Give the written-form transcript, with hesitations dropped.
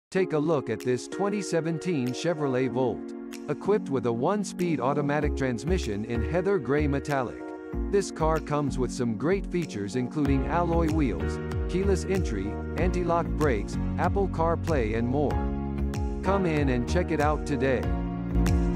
Take a look at this 2017 Chevrolet Volt. Equipped with a 1-speed automatic transmission in heather gray metallic. This car comes with some great features including alloy wheels, keyless entry, anti-lock brakes, Apple CarPlay and more. Come in and check it out today.